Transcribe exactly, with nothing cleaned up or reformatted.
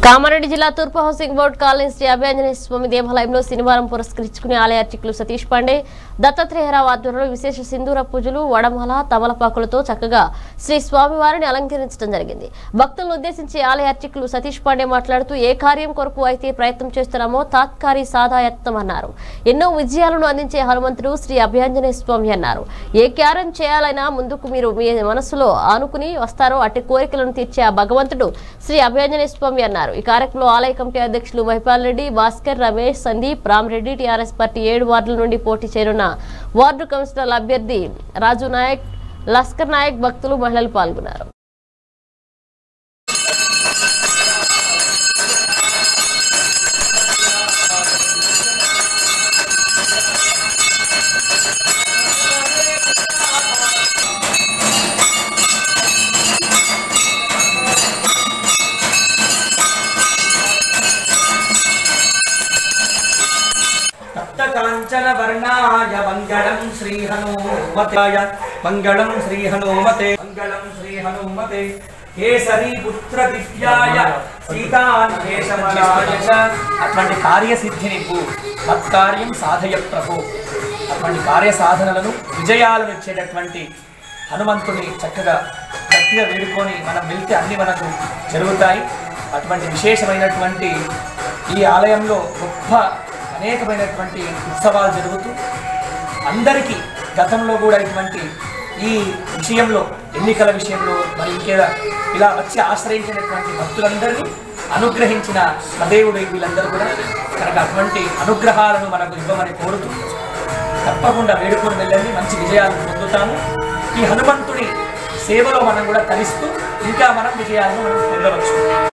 కామారెడ్డి జిల్లా తూర్పు housing board colony Shri Abhayanjaneya Swamy దేవాలయంలో శనివారం పురస్కరించుకుని ఆలయ అర్చకులు సతీష్ పాండే దత్తాత్రేయరావు ఆధ్వర్యంలో విశేష సింధూర పూజలు వడమాల తమలపాకులతో చక్కగా శ్రీ స్వామివారిని అలంకరించడం జరిగింది. భక్తులను ఉద్దేశించి ఆలయ అర్చకులు సతీష్ పాండే మాట్లాడుతూ ఏ కార్యం కొరకు అయితే ప్రయత్నం చేస్తున్నామో తాత్కారి సాదాయత్నం అన్నారు. ఎన్నో విజయాలను అందించే హనుమంతుడు శ్రీ అభయాంజనేయ స్వామి అన్నారు. ఏ కార్యం చేయాలైనా ముందుకు మీరు మీ మనసులో ఆనుకుని వస్తారో అట్టి కోరికలను తీర్చే ఆ భగవంతుడు శ్రీ అభయాంజనేయ స్వామి అన్నారు. ఈ కార్యక్రమంలో ఆలయ కమిటీ అధ్యక్షులు మహిపాల్ రెడ్డి, భాస్కర్, రమేష్, సందీప్, రామరెడ్డి, టీఆర్ఎస్ పార్టీ ఏడు వార్డుల నుండి పోటీ చేరున్న వార్డు కౌన్సిలర్ అభ్యర్థి రాజు నాయక్, లస్కర్ నాయక్, భక్తులు, మహిళలు పాల్గొన్నారు. कांचन वर्णाय मंगलम श्री हनुमते मंगलम श्री हनुमते मंगलम श्री हनुमते केसरी पुत्र दिव्याय सीतान्वेषमलाय అటువంటి కార్యసిద్ధినివ్వు మత్కార్యం సాధయ ప్రభు. అటువంటి కార్య సాధనలను విజయాలను ఇచ్చేటటువంటి హనుమంతుని చక్కగా గట్టిగా వేడుకొని మనం వెళ్తే అన్ని మనకు జరుగుతాయి. అటువంటి విశేషమైనటువంటి ఈ ఆలయంలో గొప్ప అనేకమైనటువంటి ఉత్సవాలు జరుగుతూ అందరికీ గతంలో కూడా ఇటువంటి ఈ విషయంలో ఎన్నికల విషయంలో మరి ఇంకేదా ఇలా వచ్చి ఆశ్రయించినటువంటి భక్తులందరినీ అనుగ్రహించిన దేవుడు వీళ్ళందరూ కూడా కనుక అటువంటి అనుగ్రహాలను మనకు ఇవ్వమని కోరుతూ తప్పకుండా వేడుకొని వెళ్ళండి, మంచి విజయాలను పొందుతాము. ఈ హనుమంతుడి సేవలో మనం కూడా కలిస్తూ ఇంకా మనం విజయాలను మనం పొందవచ్చు.